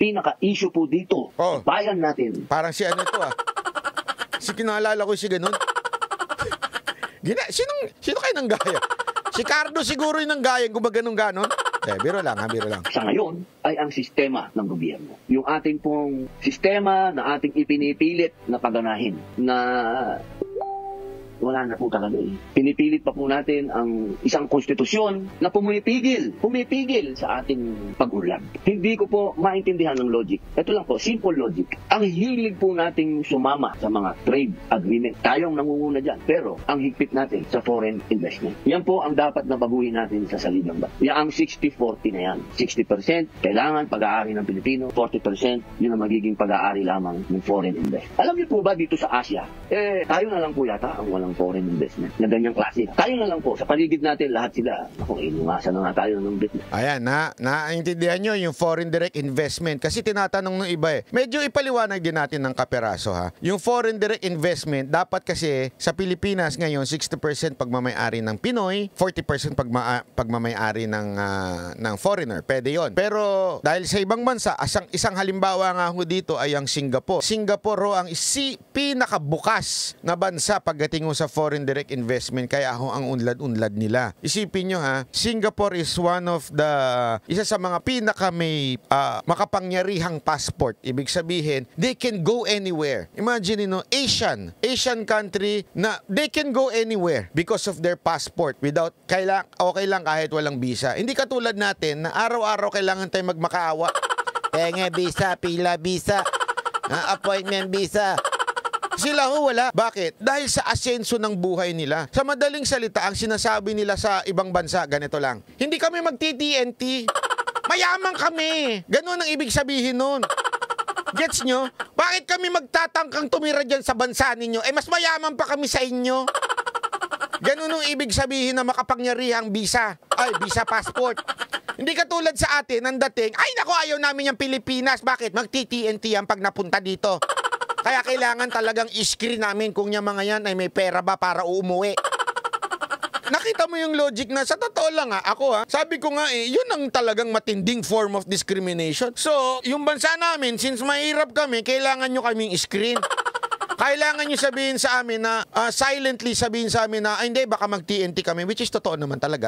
pinaka-issue po dito. Bayan natin. Parang si ano ito Si kinaalala ko si ganun. Sino kayo nang gaya? Si Cardo siguro yung nang gaya gumaganong ganon. Biro lang. Sa ngayon ay ang sistema ng gobyerno. Yung ating pong sistema na ating ipinipilit na paganahin na wala na po talaga Pinipilit pa po natin ang isang konstitusyon na pumipigil sa ating pag-unlad. Hindi ko po maintindihan ng logic. Ito lang po, simple logic. Ang hilig po nating sumama sa mga trade agreement. Tayong nangunguna dyan. Pero ang higpit natin sa foreign investment. Yan po ang dapat na baguhin natin sa saligang ba. Yan ang 60-40 na yan. 60% kailangan pag-aari ng Pilipino, 40% yun ang magiging pag-aari lamang ng foreign investment. Alam niyo po ba dito sa Asia, tayo na lang po yata ang walang foreign investment na ganyang klase. Tayo na lang po, sa paligid natin, lahat sila, inuwasan na nga tayo ng business. Ayan, naintindihan nyo yung foreign direct investment. Kasi tinatanong ng iba Medyo ipaliwanag din natin ng kaperaso Yung foreign direct investment, dapat kasi sa Pilipinas ngayon, 60% pagmamayari ng Pinoy, 40% pagmamayari ng foreigner. Pwede yon. Pero dahil sa ibang bansa, isang halimbawa nga ho dito ay ang Singapore. Singapore ang pinakabukas na bansa pagdating sa foreign direct investment, kaya ang unlad-unlad nila. Isipin nyo Singapore is isa sa mga may makapangyarihang passport. Ibig sabihin, they can go anywhere. Imagine Asian country na they can go anywhere because of their passport without okay lang kahit walang visa. Hindi katulad natin na araw-araw kailangan tayo magmakaawa. Visa, pila visa, appointment visa. Sila wala. Bakit? Dahil sa asenso ng buhay nila. Sa madaling salita, ang sinasabi nila sa ibang bansa, ganito lang. Hindi kami magti-TNT. Mayaman kami. Ganun ang ibig sabihin nun. Gets nyo? Bakit kami magtatangkang tumira dyan sa bansa ninyo? Mas mayaman pa kami sa inyo. Ganun ang ibig sabihin na makapangyarihang visa. Visa passport. Hindi katulad sa atin, ang dating, ayaw namin yung Pilipinas. Bakit? Magti-TNT yan pag napunta dito. Kaya kailangan talagang i-screen namin kung yung mga yan ay may pera ba para umuwi. Nakita mo yung logic na sa totoo lang ako sabi ko nga yun ang talagang matinding form of discrimination. So, yung bansa namin, since mahirap kami, kailangan nyo kaming i-screen. Kailangan nyo sabihin sa amin na, silently sabihin sa amin na, hindi, baka mag-TNT kami, which is totoo naman talaga.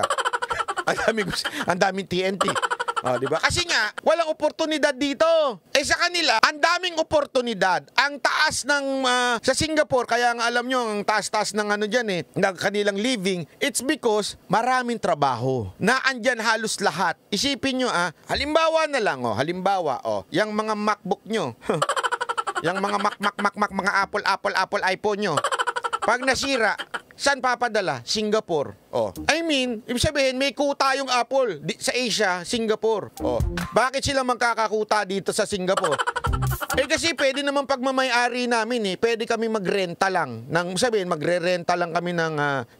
Ang daming TNT. Diba? Kasi nga, walang oportunidad dito. Sa kanila, ang daming oportunidad. Ang taas ng, sa Singapore, kaya nga alam nyo, ang taas-taas ng ng kanilang living, it's because maraming trabaho. Na andyan halos lahat. Isipin nyo, halimbawa na lang, yung mga MacBook nyo, yung mga mga Apple iPhone nyo, pag nasira, saan papadala? Singapore. Ibig sabihin, may kuta yung Apple sa Asia, Singapore. Bakit sila magkakakuta dito sa Singapore? Kasi pwede naman pagmamayari namin pwede kami magrenta lang. Magre-renta lang kami ng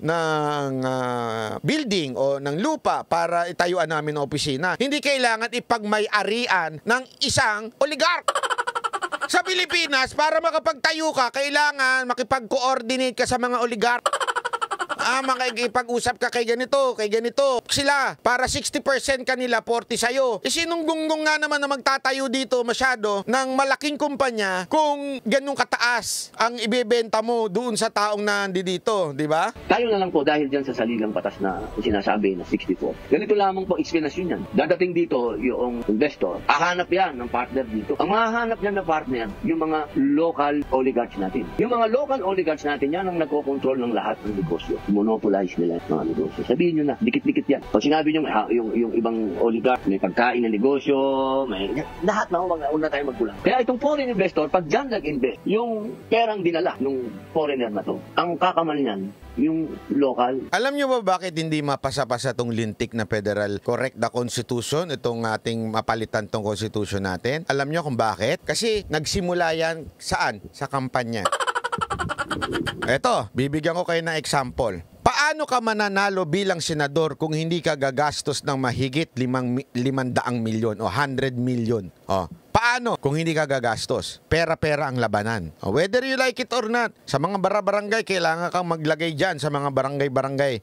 building o ng lupa para itayuan namin ng opisina. Hindi kailangan ipagmay-arian ng isang oligark. Sa Pilipinas, para makapagtayo ka, kailangan makipag-coordinate ka sa mga oligark. Makikipag-usap ka kay ganito. Sila, para 60% kanila, 40 sa'yo. Sinong gunggong nga naman na magtatayo dito masyado ng malaking kumpanya kung ganun kataas ang ibebenta mo doon sa taong nandito, di ba? Tayo na lang po dahil dyan sa saligang batas na sinasabi na 64. Ganito lamang po explanation yan. Dadating dito yung investor, hahanap yan ng partner dito. Ang mahahanap niya na partner, yung mga local oligarchs natin. Yung mga local oligarchs natin, yan ang nagkokontrol ng lahat ng negosyo. Monopolize nila yung mga negosyo. Sabihin nyo na, dikit-dikit yan. Pag sinabi nyo, yung ibang oligarch, may pagkain na negosyo, lahat na una tayo magkulang. Kaya itong foreign investor, pag dyan nag-invest, yung perang dinala ng foreigner na to, ang kakamal niyan, yung local. Alam nyo ba bakit hindi mapasa-pasa tong lintik na federal correct the constitution, itong ating mapalitan tong constitution natin? Alam nyo kung bakit? Kasi nagsimula yan saan? Sa kampanya. Eto, bibigyan ko kayo ng example. Paano ka mananalo bilang senador kung hindi ka gagastos ng mahigit 500 milyon o 100 milyon? Paano kung hindi ka gagastos? Pera-pera ang labanan. Whether you like it or not, sa mga barangay, kailangan kang maglagay dyan sa mga barangay-barangay.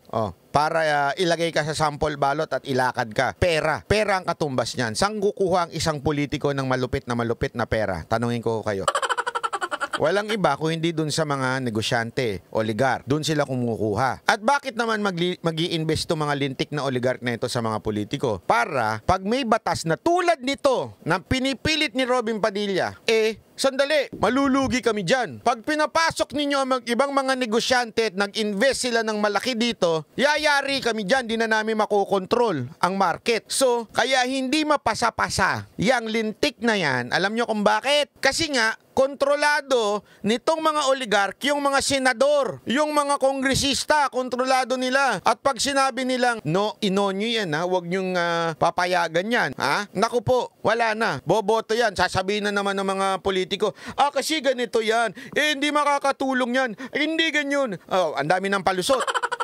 para ilagay ka sa sample ballot at ilakad ka. Pera. Pera ang katumbas niyan. Saan kukuha ang isang politiko ng malupit na pera? Tanungin ko kayo. Walang iba kung hindi dun sa mga negosyante, oligark. Dun sila kumukuha. At bakit naman mag-i-invest to mga lintik na oligark na ito sa mga politiko? Para pag may batas na tulad nito na pinipilit ni Robin Padilla, sandali, malulugi kami dyan. Pag pinapasok ninyo ang ibang mga negosyante at nag-invest sila ng malaki dito, yayari kami dyan, di na namin makokontrol ang market. So, kaya hindi mapasa-pasa yang lintik na yan. Alam nyo kung bakit? Kasi nga, kontrolado nitong mga oligark, yung mga senador, yung mga kongresista, kontrolado nila. At pag sinabi nilang, no, inonyo yan ha, huwag nyong papayagan yan. Ha? Naku po, wala na. Boboto yan. Sasabihin na naman ng mga politiko, kasi ganito yan. Hindi makakatulong yan. Hindi ganyan. Ang dami ng palusot.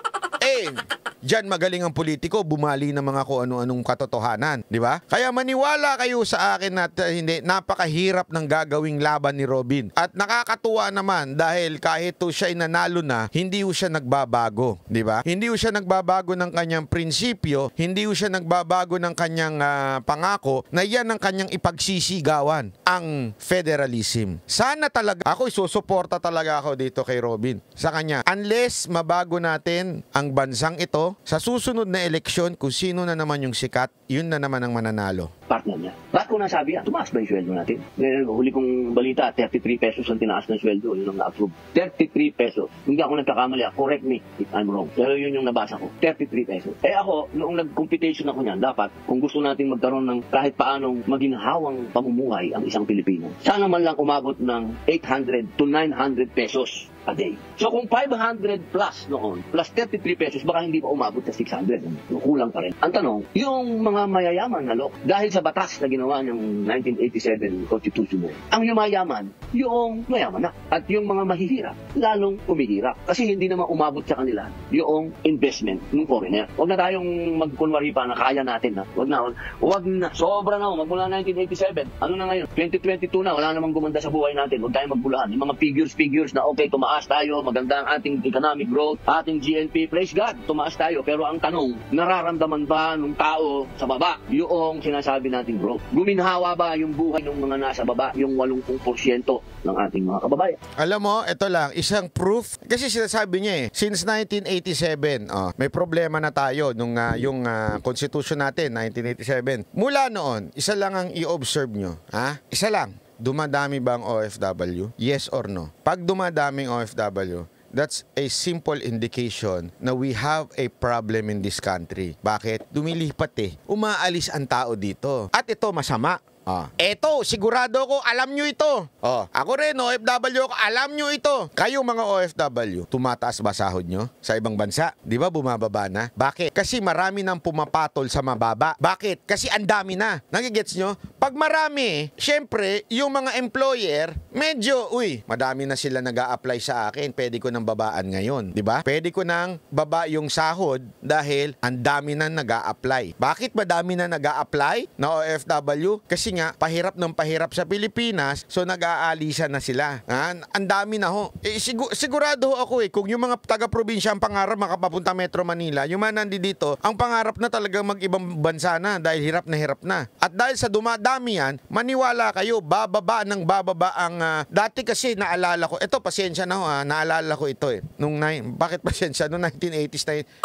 Diyan magaling ang politiko, bumali ng mga kung ano-anong katotohanan, di ba? Kaya maniwala kayo sa akin na hindi, napakahirap ng gagawing laban ni Robin. At nakakatuwa naman dahil kahit siya ay nanalo na, hindi siya nagbabago, di ba? Hindi siya nagbabago ng kanyang prinsipyo, hindi siya nagbabago ng kanyang pangako na yan ang kanyang ipagsisigawan, ang federalism. Sana talaga, ako isusuporta talaga ako dito kay Robin sa kanya. Unless mabago natin ang bansang ito, sa susunod na eleksyon, kung sino na naman yung sikat, yun na naman ang mananalo. Partner niya. Bakit ko nasabi yan? Tumaas ba yung sweldo natin? Huli kong balita, 33 pesos ang tinaas ng sweldo. Yun ang na-approve. 33 pesos. Hindi ako nagkakamali. Correct me if I'm wrong. Pero yun yung nabasa ko. 33 pesos. Ako, noong nag-competition ako niyan, dapat, kung gusto natin magkaroon ng kahit paanong maginhawang pamumuhay ang isang Pilipino, sana man lang umabot ng 800 to 900 pesos a day. So kung 500 plus noon, plus 33 pesos, baka hindi pa umabot sa 600. Kulang pa rin. Ang tanong, yung mga mayayaman na dahil sa batas na ginawa ng 1987 Constitution, ang yumayaman, yung mayaman na. At yung mga mahihirap, lalong umihirap. Kasi hindi naman umabot sa kanila yung investment ng foreigner. Huwag na tayong magkunwari pa na kaya natin. Huwag na. Sobra na. Magmula 1987. Ano na ngayon? 2022 na. Wala namang gumanda sa buhay natin. Huwag tayong magbulahan. Yung mga figures na okay, tumaas tayo, maganda ang ating economic growth, ating GNP, praise God, tumaas tayo. Pero ang tanong, nararamdaman ba ng tao sa baba yung sinasabi nating growth? Guminhawa ba yung buhay ng mga nasa baba, yung 80% ng ating mga kababayan? Alam mo, ito lang, isang proof, kasi sinasabi niya since 1987, may problema na tayo nung yung constitution natin, 1987. Mula noon, isa lang ang i-observe nyo. Isa lang. Dumadami ba ang OFW? Yes or no? Pag dumadaming OFW, that's a simple indication na we have a problem in this country. Bakit? Dumilipat Umaalis ang tao dito. At ito masama. Eto, sigurado ko, alam nyo ito. Ako rin, OFW ako, alam nyo ito. Kayo mga OFW, tumataas ba sahod nyo sa ibang bansa? Di ba bumababa na? Bakit? Kasi marami nang pumapatol sa mababa. Bakit? Kasi ang dami na. Nagigets nyo? Pag marami, syempre, yung mga employer, medyo, madami na sila nag-a-apply sa akin. Pwede ko nang babaan ngayon. Di ba? Pwede ko nang baba yung sahod dahil ang dami na nag-a-apply. Bakit madami na nag-a-apply na OFW? Kasi nga, pahirap ng pahirap sa Pilipinas, so nag-aalisan na sila. Ang dami na ho. Sigurado ako kung yung mga taga-probinsya ang pangarap makapapunta Metro Manila, yung mga nandito, ang pangarap na talagang mag-ibang bansa na dahil hirap na hirap na. At dahil sa dumadami yan, maniwala kayo, bababa ang dati kasi naalala ko, ito pasensya na ho naalala ko ito bakit pasensya? Noong 1980s,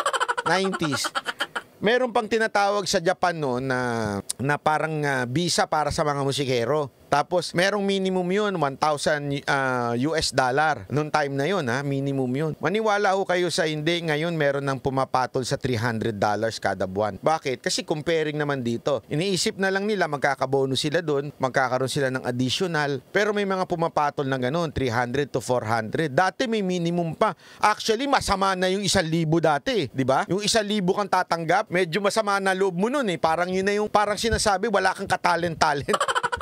90s. Meron pang tinatawag sa Japan na parang visa para sa mga musikero. Tapos, merong minimum yun, 1,000 US dollar. Noong time na yun, minimum yun. Maniwala ho kayo sa hindi, ngayon meron nang pumapatol sa $300 kada buwan. Bakit? Kasi comparing naman dito. Iniisip na lang nila, magkakabonus sila doon, magkakaroon sila ng additional. Pero may mga pumapatol na gano'n, 300 to 400. Dati may minimum pa. Actually, masama na yung 1,000 dati. Di ba? Yung 1,000 kang tatanggap, medyo masama na loob mo nun Parang yun na yung, parang sinasabi, wala kang katalent-talent.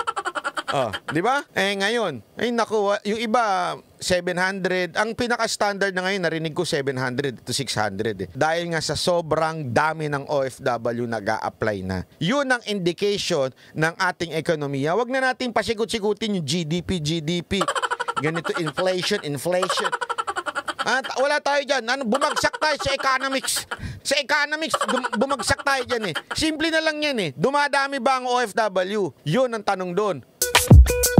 Di ba? Ngayon, naku, yung iba 700, ang pinaka-standard na ngayon narinig ko 700 to 600 Dahil nga sa sobrang dami ng OFW nag-a-apply na. Yun ang indication ng ating ekonomiya. Wag na natin pasikot-sikutin yung GDP. Ganito inflation. Wala tayo diyan. Bumagsak tayo sa economics. Sa economics, bumagsak tayo dyan eh. Simple na lang yan eh. Dumadami ba ang OFW? Yun ang tanong doon.